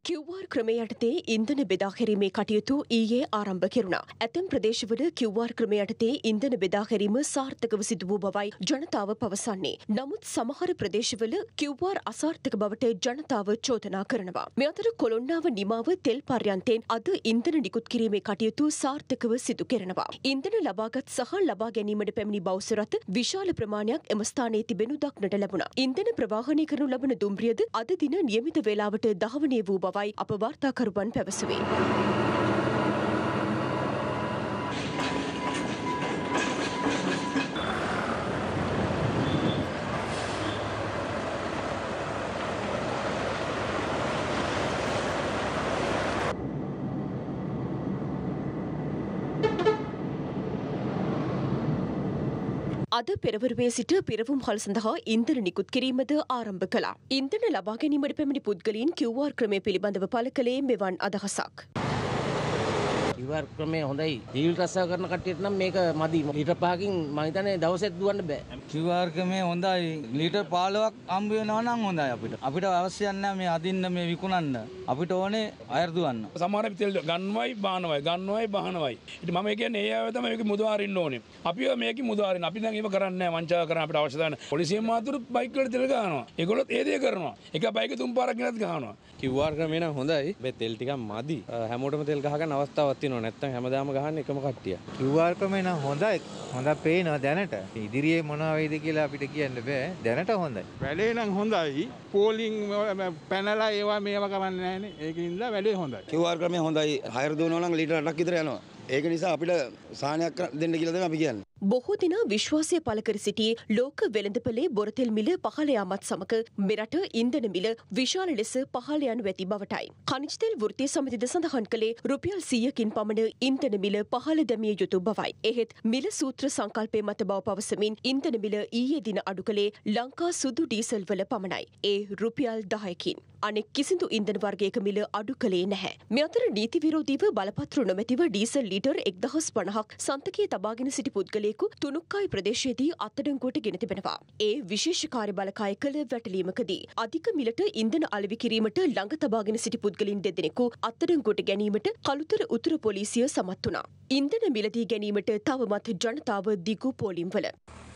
QR ක්‍රමය යටතේ ඉන්ධන බෙදා හැරීමේ කටයුතු ඊයේ ආරම්භ කෙරුණා. ඇතැම් ප්‍රදේශවල QR ක්‍රමය යටතේ ඉන්ධන බෙදා හැරීම සාර්ථකව සිදු වූ බවයි ජනතාව පවසන්නේ. නමුත් සමහර ප්‍රදේශවල QR අසාර්ථක බවට ජනතාව චෝදනා කරනවා. මේ අතර කොළොන්නාව නිමාව තෙල් පර්යන්තයෙන් අද ඉන්ධන නිකුත් කිරීමේ කටයුතු සාර්ථකව සිදු කෙරෙනවා. ඉන්ධන ලබාගත් සහ ලබා ගැනීමට පැමිණි බවුස රථ විශාල ප්‍රමාණයක් එම ස්ථානයේ තිබෙනු දක්නට ලැබුණා. ඉන්ධන ප්‍රවාහනය කරනු ලබන දුම්රියද අද දින නියමිත වේලාවට දහවනය වූ බවයි අප වාර්තාකරුවන් පැවසුවේ. අද පෙරවරුවේ සිට පිරවුම් හල් සඳහා ඉන්ධන නිකුත් කිරීමද ආරම්භ කළා. ඉන්ධන ලබා ගැනීමට පැමිණි පුද්ගලයන් QR ක්‍රමය පිළිබඳව පළ කළේ මෙවන් අදහසක්. QR ක්‍රමය හොඳයි. ඩීල් රස්සාව කරන කට්ටියට නම් මේක මදි. ලීටර් 5කින් මම හිතන්නේ දවසෙත් දුවන්න බෑ. QR ක්‍රමය හොඳයි. ලීටර් 15ක් හම්බ වෙනවා නම් හොඳයි අපිට. අපිට අවශ්‍ය නැහැ මේ අදින්න මේ විකුණන්න. අපිට ඕනේ අයර් දුවන්න. සමහර තෙල් ගන්නවයි බානවයි ගන්නවයි බානවයි. ඉතින් මම කියන්නේ ඒ අය තමයි මේක මුදවාරින්න ඕනේ. අපිව මේකේ මුදවාරින්න. අපි දැන් ඒව කරන්නේ නැහැ. වංචා කරන අපිට අවශ්‍ය නැහැ. පොලිසියෙන් මාතුරුත් බයික් වලට තෙල් ගහනවා. ඒගොල්ලොත් ඒ දේ කරනවා. එක බයික් තුන් පාරක් ගෙනත් ගහනවා. QR ක්‍රමය නම් හොඳයි. මේ තෙල් ටිකක් මදි. හැමෝටම තෙල් ගහ ගන්න අවස්ථාවක් තියෙනවා. නැත්තම් හැමදාම ගහන්නේ එකම කට්ටිය. QR ක්‍රමය නම් හොඳයි. හොඳක් පේනවා දැනට. ඉදිරියේ මොනවා වෙයිද කියලා අපිට කියන්න බෑ. දැනට හොඳයි. වැඩේ නම් හොඳයි. පෝලිං පැනලා ඒවා මේවා කරන්නේ නැහැනේ. ඒකින්ද වැඩේ හොඳයි. QR ක්‍රමය හොඳයි. හයර් දුවනවා නම් ලීටර් 8ක් විතර යනවා. ඒක නිසා අපිට සාහනයක් දෙන්න කියලා තමයි අපි කියන්නේ. බොහෝ දිනා විශ්වාසය පළ කර සිටියේ ලෝක වෙළඳපොලේ බොරතෙල් මිල පහළ යාමත් සමග මෙරට ඉන්ධන මිල විශාල ලෙස පහළ යනු ඇති බවටයි. ಖನಿಜ තෙල් වෘත්තීය සමිතිද සඳහන් කළේ රුපියල් 100කින් පමණ ඉන්ධන මිල පහළ දැමිය යුතු බවයි. එහෙත් මිල සූත්‍ර සංකල්පයේ මත බව පවසමින් ඉන්ධන මිල ඊයේ දින අඩු කළේ ලංකා සුදු ඩීසල් වල පමණයි. ඒ රුපියල් 10කින්. අනෙක් කිසිදු ඉන්ධන වර්ගයක මිල අඩු කළේ නැහැ. මේ අතර නීති විරෝධීව බලපත්‍ර නොමැතිව ඩීසල් ලීටර් 1050ක් සන්තකයේ තබාගෙන සිටි පුද්ගලයෙකු තුනුක්කායි ප්‍රදේශයේදී අත්අඩංගුවට ගෙන තිබෙනවා. ඒ විශේෂ කාර්ය බලකාය කළ වැටලීමකදී අධික මිලට ඉන්ධන අලෙවි කිරීමට ළඟ තබාගෙන සිටි පුද්ගලින් දෙදෙනෙකු අත්අඩංගුවට ගැනීමට කළුතර උතුර පොලිසිය සමත් වුණා. ඉන්ධන මිලදී ගැනීමට තවමත් ජනතාව දිගු පෝලිම්වල.